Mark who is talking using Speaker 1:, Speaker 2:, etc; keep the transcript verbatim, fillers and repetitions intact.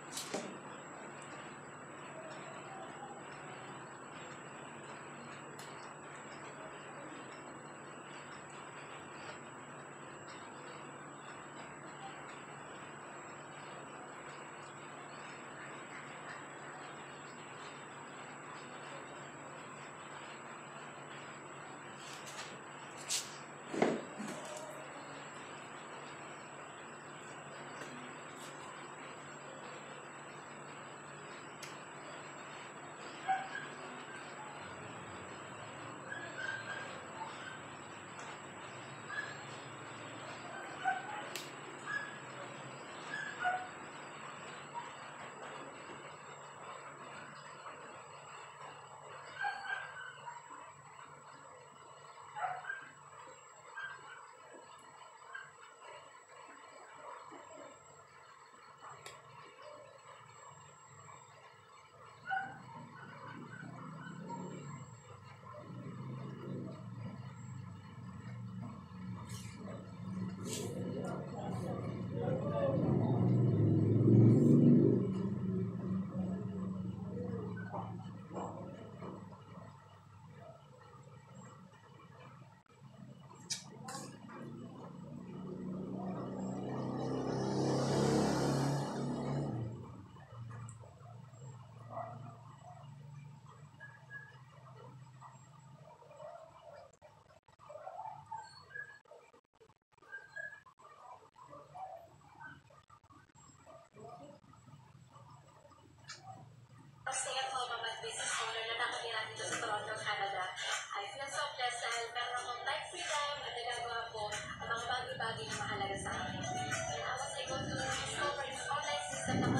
Speaker 1: Stay-at-home mom at business owner na nakatira dito sa Toronto, Canada. I feel so blessed dahil meron akong time freedom at nagagawa ko ang mga bagay-bagay na mahalaga sa akin. And I was able to discover this online system na